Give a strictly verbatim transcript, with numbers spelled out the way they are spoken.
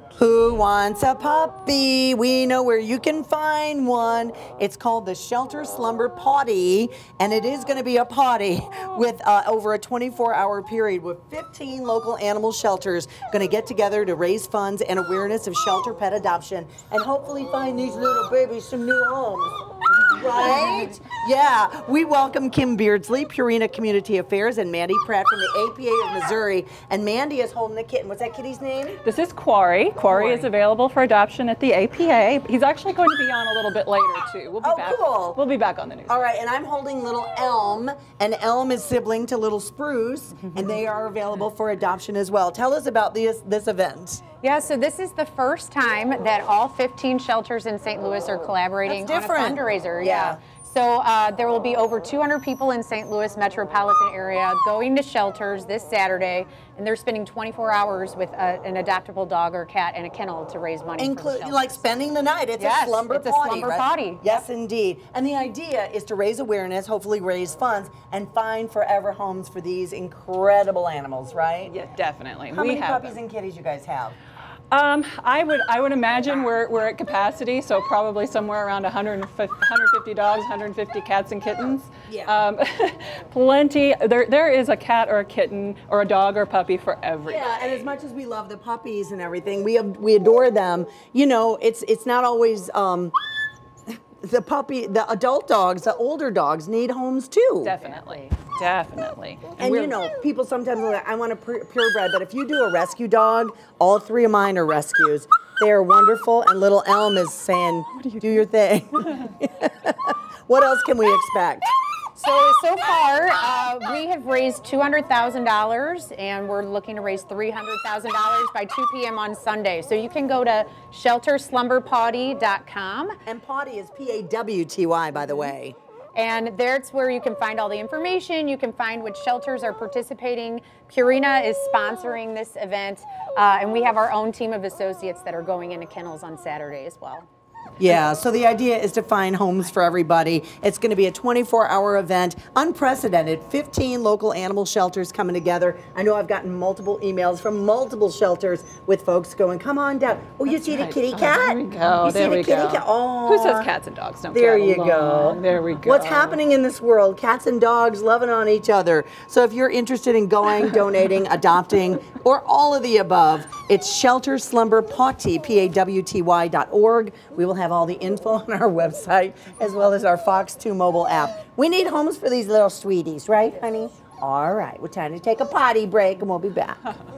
Who wants a puppy? We know where you can find one. It's called the Shelter Slumber Pawty, and it is going to be a potty with uh, over a twenty-four hour period with fifteen local animal shelters going to get together to raise funds and awareness of shelter pet adoption and hopefully find these little babies some new homes. Right? Yeah. We welcome Kim Beardsley, Purina Community Affairs, and Mandy Pratt from the A P A of Missouri. And Mandy is holding the kitten. What's that kitty's name? This is Quarry. Quarry is available for adoption at the A P A. He's actually going to be on a little bit later too. We'll be oh, back. Cool. We'll be back on the news. All right, and I'm holding little Elm, and Elm is sibling to little Spruce, and they are available for adoption as well. Tell us about this this event. Yeah, so this is the first time that all fifteen shelters in Saint Louis are collaborating on a fundraiser. Yeah. yeah. So uh, there will be over two hundred people in Saint Louis metropolitan area going to shelters this Saturday, and they're spending twenty-four hours with a, an adoptable dog or cat in a kennel to raise money. Include like spending the night. It's yes, a slumber it's potty. a slumber right? potty. Yes, indeed. And the idea is to raise awareness, hopefully raise funds, and find forever homes for these incredible animals. Right? Yeah, definitely. How we many have puppies them. and kitties you guys have? Um, I would I would imagine we're we're at capacity, so probably somewhere around one hundred fifty dogs, one hundred fifty cats and kittens. Yeah. Um, plenty. There there is a cat or a kitten or a dog or puppy for everybody. Yeah, and as much as we love the puppies and everything, we we adore them. You know, it's it's not always. Um, The puppy, the adult dogs, the older dogs need homes too. Definitely, definitely. And, and you know, people sometimes are like, I want a purebred, but if you do a rescue dog, all three of mine are rescues. They are wonderful, and little Elm is saying, you do your thing. What else can we expect? So, so far, uh, we have raised two hundred thousand dollars, and we're looking to raise three hundred thousand dollars by two P M on Sunday. So you can go to shelter slumber pawty dot com. And Pawty is P A W T Y, by the way. And that's where you can find all the information. You can find which shelters are participating. Purina is sponsoring this event, uh, and we have our own team of associates that are going into kennels on Saturday as well. Yeah, so the idea is to find homes for everybody. It's going to be a twenty-four hour event, unprecedented, fifteen local animal shelters coming together. I know I've gotten multiple emails from multiple shelters with folks going, come on down. Oh, you That's see right. the kitty Oh, cat? there we go. You There see the we kitty go. cat? Oh. Who says cats and dogs don't There get you along? go. There we go. What's happening in this world? Cats and dogs loving on each other. So if you're interested in going, donating, adopting, or all of the above, it's Shelter Slumber Pawty, P A W T Y dot org. We will have all the info on our website, as well as our Fox two mobile app. We need homes for these little sweeties, right, honey? All right, we're time to take a potty break, and we'll be back.